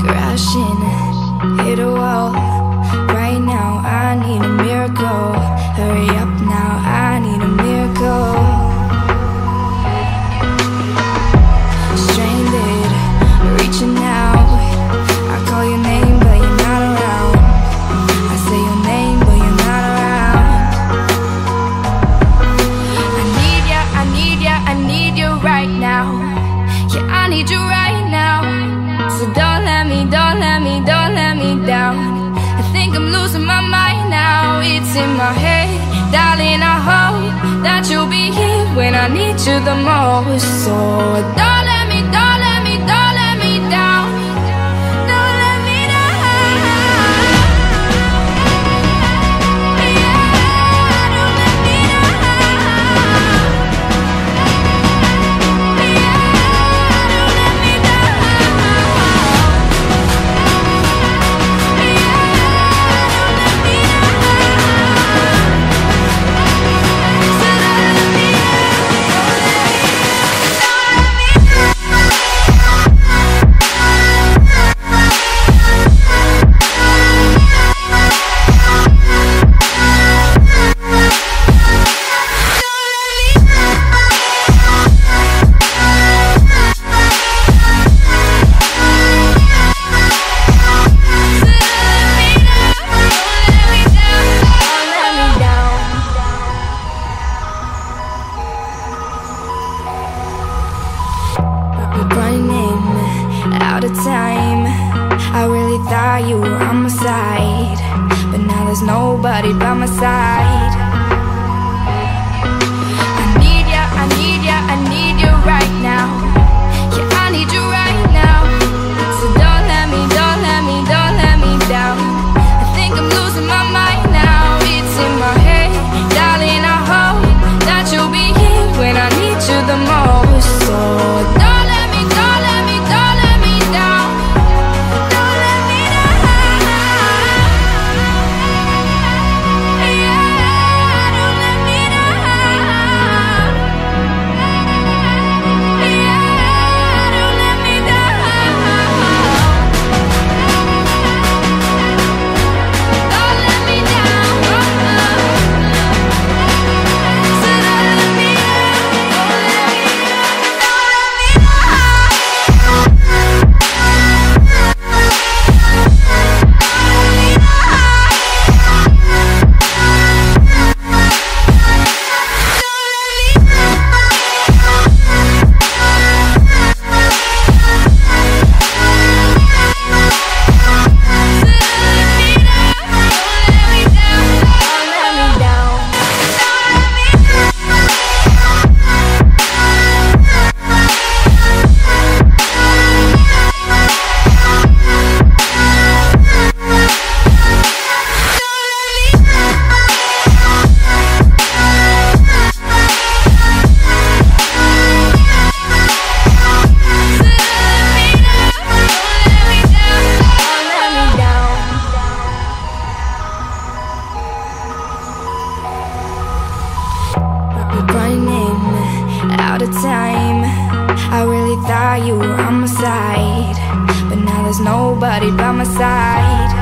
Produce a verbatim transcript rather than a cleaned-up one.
crashing, hit a wall. Right now I need a miracle. Hurry up now, I need a miracle. Stranded, reaching out. I call your name but you're not around. I say your name but you're not around. I need ya, I need ya, I need you right now. Yeah, I need you right now. So don't let me, don't let me, don't let me down. I think I'm losing my mind now. It's in my head, darling, I hope that you'll be here when I need you the most. So don't let me, don't let me, don't let me down. Don't let me down. Yeah, don't let me down. Yeah, don't let me down. Running out of time. I really thought you were on my side, but now there's nobody by my side. I need ya, I need ya, I need you right now. Yeah, I need you right now. So don't let me, don't let me, don't let me down. I think I'm losing my mind now. It's in my head, darling, I hope that you'll be here when I need you the most. So don't running out of time. I really thought you were on my side, but now there's nobody by my side.